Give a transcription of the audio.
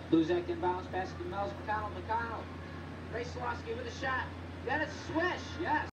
Luzak inbounds, passes to Mills, McConnell. Ray Slawski with a shot. Then it's Swish, yes.